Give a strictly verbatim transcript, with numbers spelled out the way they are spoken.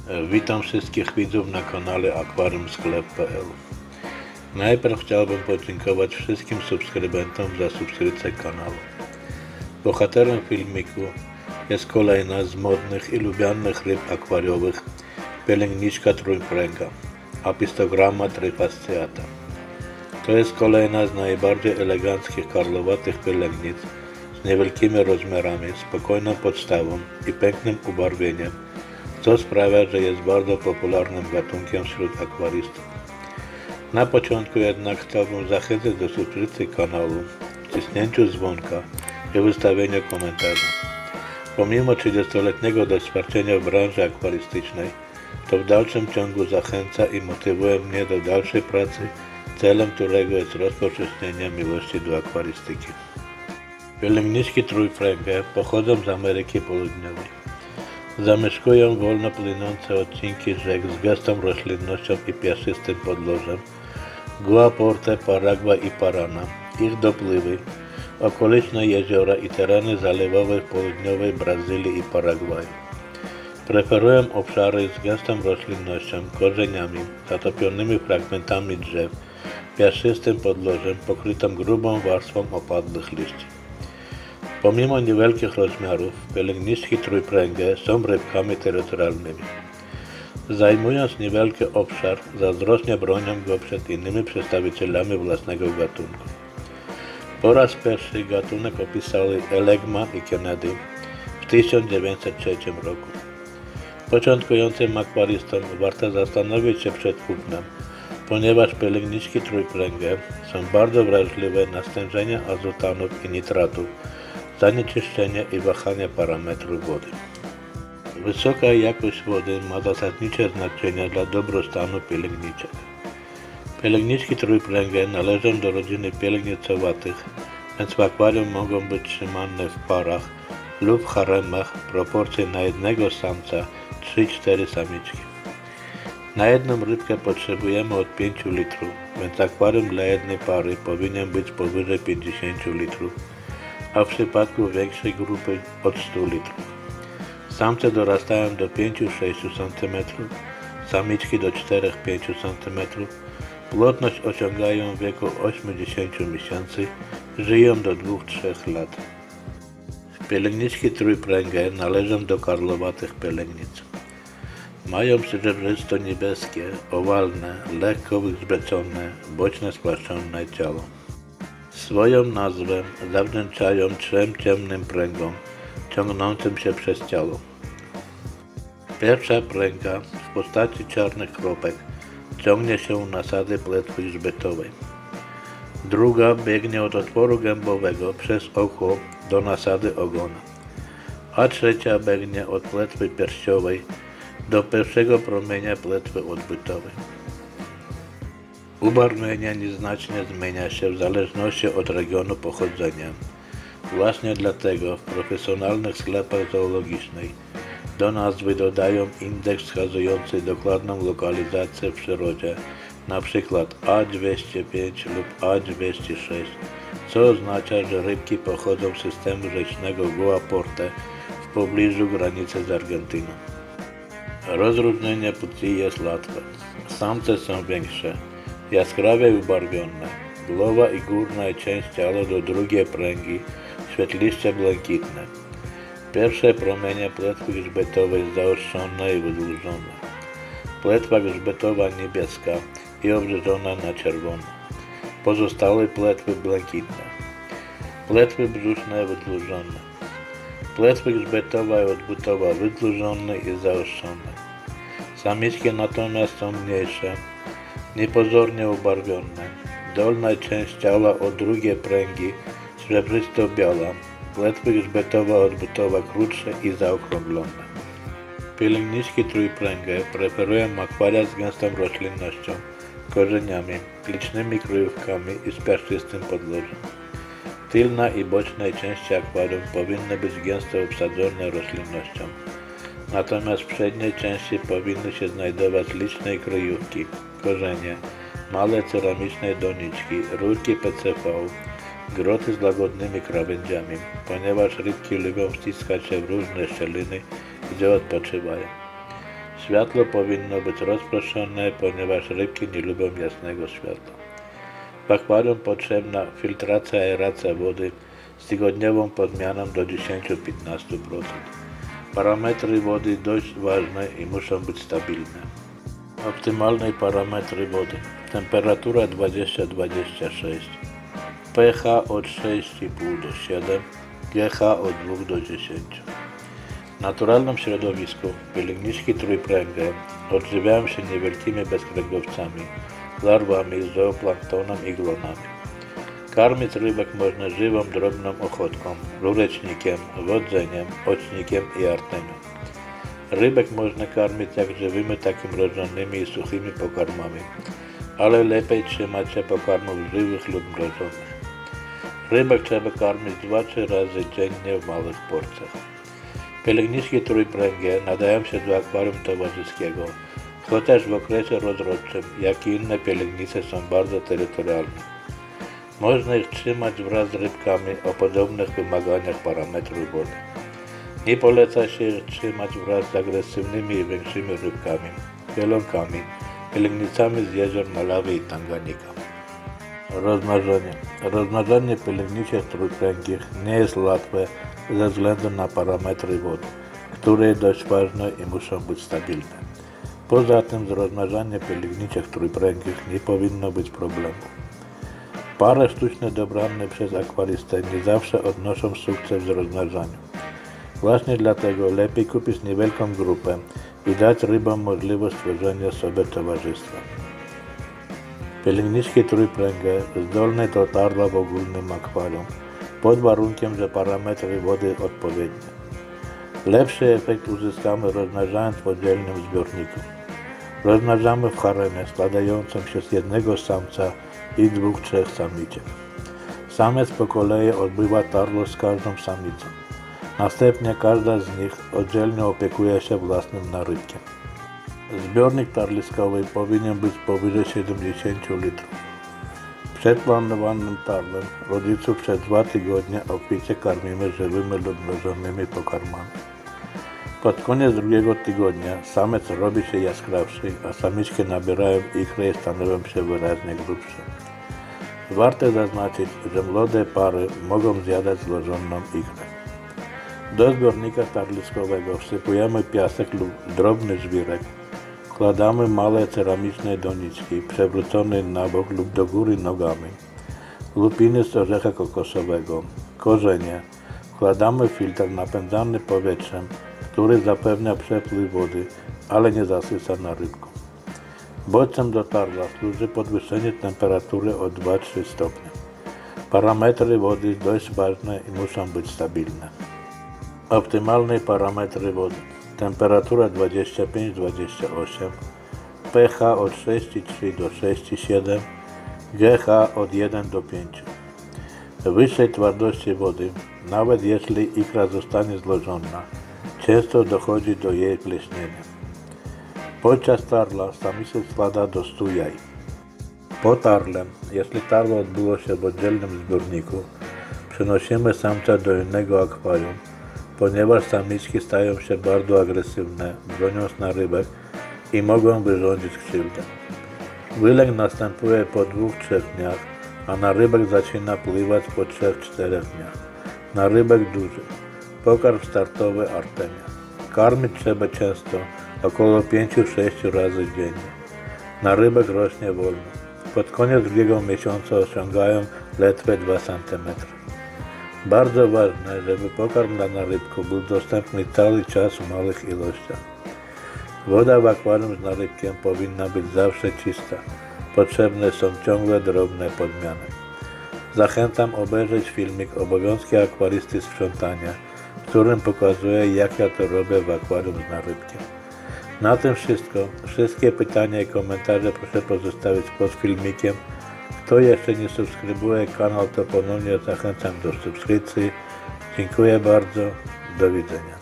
Witam wszystkich widzów na kanale akwarium sklep kropka p l. Najpierw chciałbym podziękować wszystkim subskrybentom za subskrypcję kanału. Bohaterem filmiku jest kolejna z modnych i lubianych ryb akwariowych, pielęgniczka trójpręga, Apistogramma trifasciata. To jest kolejna z najbardziej eleganckich karłowatych pielęgnic z niewielkimi rozmiarami, spokojną podstawą i pięknym ubarwieniem, co sprawia, że jest bardzo popularnym gatunkiem wśród akwarystów. Na początku jednak chciałbym zachęcić do subskrypcji kanału, wcisnięciu dzwonka i wystawienia komentarza. Pomimo trzydziestoletniego doświadczenia w branży akwarystycznej, to w dalszym ciągu zachęca i motywuje mnie do dalszej pracy, celem którego jest rozpowszechnienie miłości do akwarystyki. Pielęgniczki trójpręgie pochodzą z Ameryki Południowej. Zamieszkują wolno płynące odcinki rzek z gęstą roślinnością i piaszczystym podłożem, Guaporte, Paragua i Parana, ich dopływy, okoliczne jeziora i tereny zalewowe w południowej Brazylii i Paragwaju. Preferują obszary z gęstą roślinnością, korzeniami, zatopionymi fragmentami drzew, piaszczystym podłożem pokrytym grubą warstwą opadłych liści. Pomimo niewielkich rozmiarów, pielęgniczki trójpręgie są rybkami terytorialnymi. Zajmując niewielki obszar, zazdrośnie bronią go przed innymi przedstawicielami własnego gatunku. Po raz pierwszy gatunek opisali Elegman i Kennedy w tysiąc dziewięćset trzecim roku. Początkującym akwarystom warto zastanowić się przed kupnem, ponieważ pielęgniczki trójpręgie są bardzo wrażliwe na stężenie azotanów i nitratów, zanieczyszczenie i wahania parametrów wody. Wysoka jakość wody ma zasadnicze znaczenie dla dobrostanu pielęgniczek. Pielęgniczki trójpręgie należą do rodziny pielęgnicowatych, więc w akwarium mogą być trzymane w parach lub w haremach w proporcji na jednego samca trzy cztery samiczki. Na jedną rybkę potrzebujemy od pięciu litrów, więc akwarium dla jednej pary powinien być powyżej pięćdziesięciu litrów, a w przypadku większej grupy od stu litrów. Samce dorastają do pięciu do sześciu centymetrów, samiczki do czterech do pięciu centymetrów, płodność osiągają w wieku ośmiu do dziesięciu miesięcy, żyją do dwóch do trzech lat. Pielęgniczki trójpręgie należą do karłowatych pielęgnic. Mają srebrzysto-niebieskie, owalne, lekko wygrzbecone, boczne spłaszczone ciało. Swoją nazwę zawdzięczają trzem ciemnym pręgom, ciągnącym się przez ciało. Pierwsza pręga w postaci czarnych kropek ciągnie się u nasady płetwy grzbetowej. Druga biegnie od otworu gębowego przez oko do nasady ogona, a trzecia biegnie od płetwy pierściowej do pierwszego promienia płetwy odbytowej. Ubarwienie nieznacznie zmienia się w zależności od regionu pochodzenia. Właśnie dlatego w profesjonalnych sklepach zoologicznych do nazwy dodają indeks wskazujący dokładną lokalizację w przyrodzie, np. A dwieście pięć lub A dwieście sześć, co oznacza, że rybki pochodzą z systemu rzecznego Guaporte w pobliżu granicy z Argentyną. Rozróżnienie płci jest łatwe. Samce są większe, jaskrawie ubarwione, głowa i górna część ciała do drugiej pręgi świetliście błękitne. Pierwsze promienie płetwy grzbetowej zaostrzone i wydłużone. Płetwa grzbetowa niebieska i obrzeżona na czerwono. Pozostałe płetwy błękitne. Płetwy brzuszne wydłużone. Płetwy grzbetowa i odbytowa wydłużone i zaostrzone. Samiczki natomiast są mniejsze, niepozornie ubarwione. Dolna część ciała od drugiej pręgi srebrzysto-biała, płetwy grzbetowa odbytowa krótsze i zaokrąglone. Pielęgniczki trójpręgie preferują akwaria z gęstą roślinnością, korzeniami, licznymi kryjówkami i z piaszczystym podłożem. Tylna i bocznej części akwarium powinny być gęsto obsadzone roślinnością, natomiast w przedniej części powinny się znajdować liczne kryjówki, korzenie, małe ceramiczne doniczki, rurki P C V, groty z łagodnymi krawędziami, ponieważ rybki lubią wciskać się w różne szczeliny, gdzie odpoczywają. Światło powinno być rozproszone, ponieważ rybki nie lubią jasnego światła. W akwarium potrzebna filtracja i aeracja wody z tygodniową podmianą do dziesięć do piętnastu procent. Parametry wody dość ważne i muszą być stabilne. Optymalne parametry wody. Temperatura dwadzieścia do dwudziestu sześciu, pH od sześć i pół do siedem, pH od dwóch do dziesięciu. W naturalnym środowisku pielęgniczki trójpręgę odżywiają się niewielkimi bezkręgowcami, larwami, zooplanktonu i glonami. Karmić rybek można żywą, drobną ochotką, rurecznikiem, wodzeniem, ocznikiem i artemią. Rybek można karmić jak żywymi, tak i mrożonymi i suchymi pokarmami, ale lepiej trzymać się pokarmów żywych lub mrożonych. Rybek trzeba karmić dwa trzy razy dziennie w małych porcjach. Pielęgniczki trójpręgie nadają się do akwarium towarzyskiego, chociaż w okresie rozrodczym, jak i inne pielęgnice, są bardzo terytorialne. Można ich trzymać wraz z rybkami o podobnych wymaganiach parametrów wody. Nie poleca się ich trzymać wraz z agresywnymi i większymi rybkami, wielonkami, pielęgnicami z jezior Malawi i Tanganika. Rozmnażanie. Rozmnażanie pielęgniczek trójpręgich nie jest łatwe ze względu na parametry wody, które jest dość ważne i muszą być stabilne. Poza tym z rozmnażaniem pielęgniczek trójpręgich nie powinno być problemu. Pary sztuczne dobrane przez akwarystę nie zawsze odnoszą sukces w rozmnażaniu. Właśnie dlatego lepiej kupić niewielką grupę i dać rybom możliwość stworzenia sobie towarzystwa. Pielęgniczki trójpręgie zdolne do tarla w ogólnym akwarium, pod warunkiem, że parametry wody odpowiednie. Lepszy efekt uzyskamy rozmnażając w oddzielnym zbiorniku. Rozmnażamy w haremie składającym się z jednego samca i dwóch, trzech samiczek. Samiec po kolei odbywa tarlo z każdą samicą. Następnie każda z nich oddzielnie opiekuje się własnym narybkiem. Zbiornik tarliskowy powinien być powyżej siedemdziesięciu litrów. Przed planowanym tarlem rodziców przez dwa tygodnie obficie karmimy żywymi lub mrożonymi pokarmami. Pod koniec drugiego tygodnia samiec robi się jaskrawszy, a samiczki nabierają ichry i stanowią się wyraźnie grubsze. Warto zaznaczyć, że młode pary mogą zjadać złożoną ikrę. Do zbiornika tarliskowego wsypujemy piasek lub drobny żwirek. Wkładamy małe ceramiczne doniczki przewrócone na bok lub do góry nogami, lupiny z orzecha kokosowego, korzenie. Wkładamy filtr napędzany powietrzem, który zapewnia przepływ wody, ale nie zasysa narybką. Bodźcem do tarla służy podwyższenie temperatury o dwa do trzech stopnie. Parametry wody dość ważne i muszą być stabilne. Optymalne parametry wody. Temperatura dwadzieścia pięć do dwudziestu ośmiu, pH od sześć i trzy do sześć i siedem, pH od jeden do pięciu. Wyższej twardości wody, nawet jeśli ikra zostanie złożona, często dochodzi do jej pleśnienia. Podczas tarla samica składa do stu jaj. Po tarle, jeśli tarlo odbyło się w oddzielnym zbiorniku, przenosimy samca do innego akwarium, ponieważ samiczki stają się bardzo agresywne, broniąc narybek i mogą wyrządzić krzywdę. Wylęk następuje po dwóch do trzech dniach, a narybek zaczyna pływać po trzech do czterech dniach. Narybek duży. Pokarm startowy artemia. Karmić trzeba często, około pięć do sześciu razy dziennie. Narybek rośnie wolno. Pod koniec drugiego miesiąca osiągają ledwie dwa centymetry. Bardzo ważne, żeby pokarm dla narybków był dostępny cały czas w małych ilościach. Woda w akwarium z narybkiem powinna być zawsze czysta. Potrzebne są ciągłe drobne podmiany. Zachęcam obejrzeć filmik Obowiązki akwarysty sprzątania, w którym pokazuję, jak ja to robię w akwarium z narybkiem. Na tym wszystko. Wszystkie pytania i komentarze proszę pozostawić pod filmikiem. Kto jeszcze nie subskrybuje kanał, to ponownie zachęcam do subskrypcji. Dziękuję bardzo. Do widzenia.